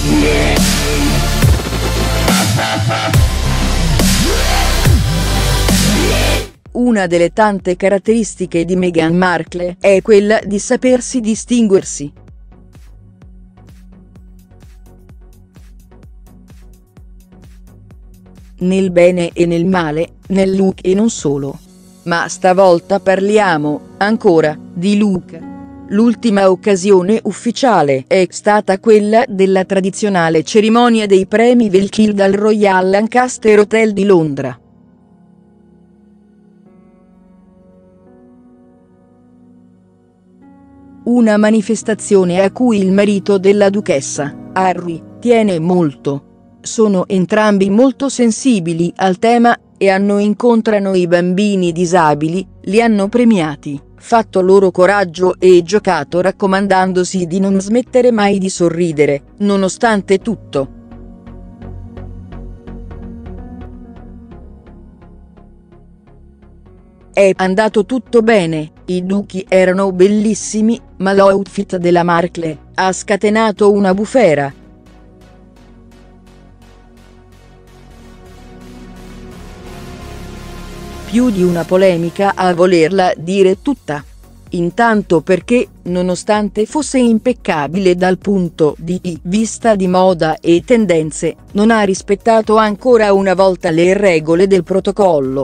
Una delle tante caratteristiche di Meghan Markle è quella di sapersi distinguersi. Nel bene e nel male, nel look e non solo. Ma stavolta parliamo, ancora, di look. L'ultima occasione ufficiale è stata quella della tradizionale cerimonia dei premi Wilkie dal Royal Lancaster Hotel di Londra. Una manifestazione a cui il marito della duchessa, Harry, tiene molto. Sono entrambi molto sensibili al tema, e incontrano i bambini disabili, li hanno premiati, fatto loro coraggio e giocato raccomandandosi di non smettere mai di sorridere, nonostante tutto. È andato tutto bene, i duchi erano bellissimi, ma l'outfit della Markle ha scatenato una bufera. Più di una polemica a volerla dire tutta. Intanto perché, nonostante fosse impeccabile dal punto di vista di moda e tendenze, non ha rispettato ancora una volta le regole del protocollo.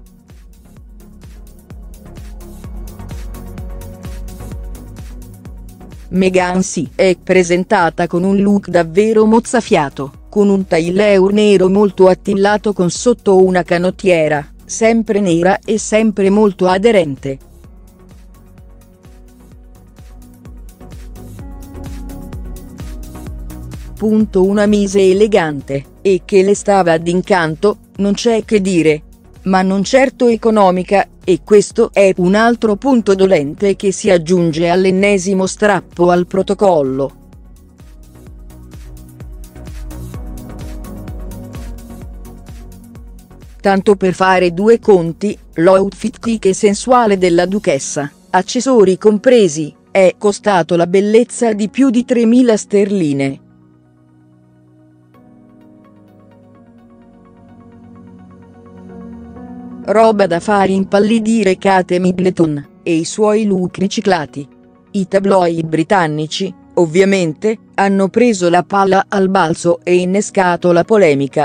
Meghan si è presentata con un look davvero mozzafiato, con un tailleur nero molto attillato con sotto una canottiera, sempre nera e sempre molto aderente. Una mise elegante, e che le stava d'incanto, non c'è che dire. Ma non certo economica, e questo è un altro punto dolente che si aggiunge all'ennesimo strappo al protocollo. Tanto per fare due conti, l'outfit chic e sensuale della duchessa, accessori compresi, è costato la bellezza di più di 3.000 sterline. Roba da far impallidire Kate Middleton, e i suoi look riciclati. I tabloid britannici, ovviamente, hanno preso la palla al balzo e innescato la polemica.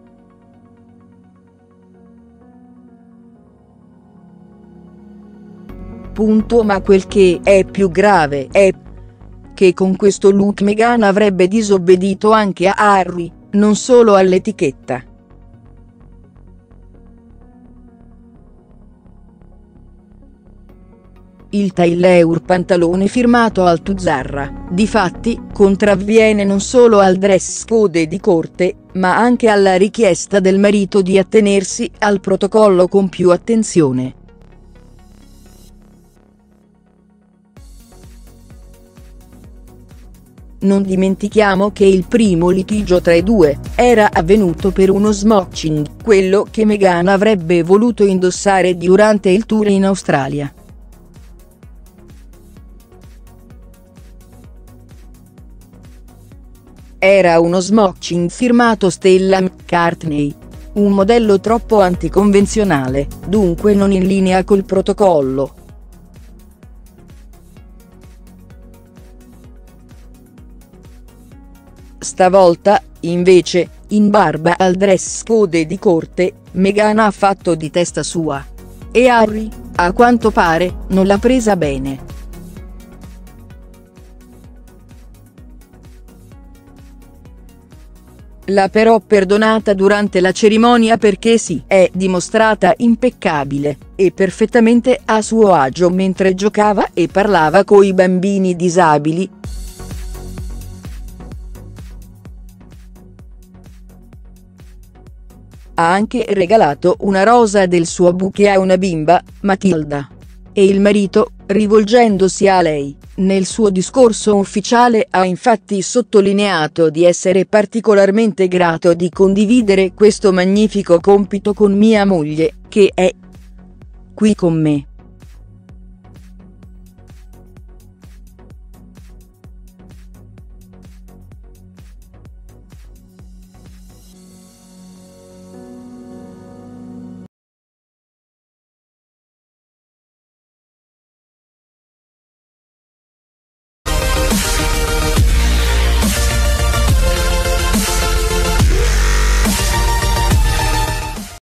Ma quel che è più grave è che con questo look Meghan avrebbe disobbedito anche a Harry, non solo all'etichetta. Il tailleur pantalone firmato al Tuzzarra, difatti, contravviene non solo al dress code di corte, ma anche alla richiesta del marito di attenersi al protocollo con più attenzione. Non dimentichiamo che il primo litigio tra i due era avvenuto per uno smoking, quello che Meghan avrebbe voluto indossare durante il tour in Australia. Era uno smoking firmato Stella McCartney. Un modello troppo anticonvenzionale, dunque non in linea col protocollo. Stavolta, invece, in barba al dress code di corte, Meghan ha fatto di testa sua. E Harry, a quanto pare, non l'ha presa bene. L'ha però perdonata durante la cerimonia perché si è dimostrata impeccabile, e perfettamente a suo agio mentre giocava e parlava coi bambini disabili. Ha anche regalato una rosa del suo bouquet a una bimba, Matilda. E il marito, rivolgendosi a lei, nel suo discorso ufficiale ha infatti sottolineato di essere particolarmente grato di condividere questo magnifico compito con mia moglie, che è qui con me.